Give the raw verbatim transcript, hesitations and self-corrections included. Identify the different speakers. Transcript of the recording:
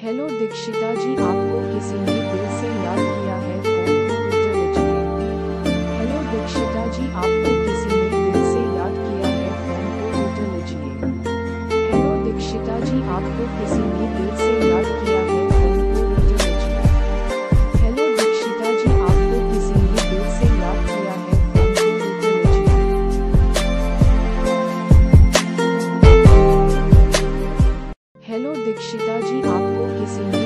Speaker 1: Hello दीक्षिता जी, आपको किसी ने दिल से याद किया है, फोन को उल्टा लीजिए। हेलो दीक्षिता जी, आपको किसी ने दिल से याद किया है, फोन को उल्टा लीजिए। हेलो दीक्षिता जी, आपको किसी ने दिल से याद किया है, फोन को उल्टा लीजिए। हेलो दीक्षिता जी, आपको किसी ने दिल से याद किया है, फोन को उल्टा लीजिए। हेलो दीक्षिता जी, आपको किसी ने